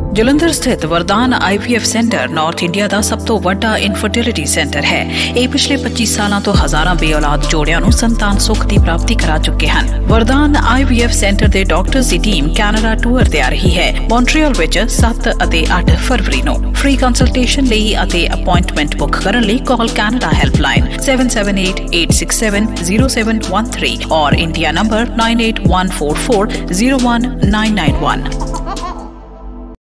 ਜਲੰਧਰ ਸਥਿਤ Vardaan IVF centre north India ਦਾ ਸਭ ਤੋਂ ਵੱਡਾ ਇਨਫਰਟੀਲਿਟੀ ਸੈਂਟਰ ਹੈ। ਇਹ ਪਿਛਲੇ 25 ਸਾਲਾਂ ਤੋਂ ਹਜ਼ਾਰਾਂ ਬੇਔਲਾਦ ਜੋੜਿਆਂ ਨੂੰ ਸੰਤਾਨ ਸੁੱਖ ਦੀ ਪ੍ਰਾਪਤੀ ਕਰਾ ਚੁੱਕੇ ਹਨ। ਵਰਦਾਨ IVF ਸੈਂਟਰ ਦੇ ਡਾਕਟਰਸ ਦੀ ਟੀਮ ਕੈਨੇਡਾ ਟੂਰ ਤੇ ਆ ਰਹੀ ਹੈ। ਮੌਂਟਰੀਅਲ ਵਿੱਚ 7 ਅਤੇ 8 ਫਰਵਰੀ ਨੂੰ। ਫ੍ਰੀ ਕੰਸਲਟੇਸ਼ਨ ਲਈ ਅਤੇ ਅਪਾਇੰਟਮੈਂਟ ਬੁੱਕ ਕਰਨ ਲਈ ਕਾਲ ਕੈਨੇਡਾ ਹੈਲਪਲਾਈਨ 7788670713 ਔਰ ਇੰਡੀਆ ਨੰਬਰ 9814401991।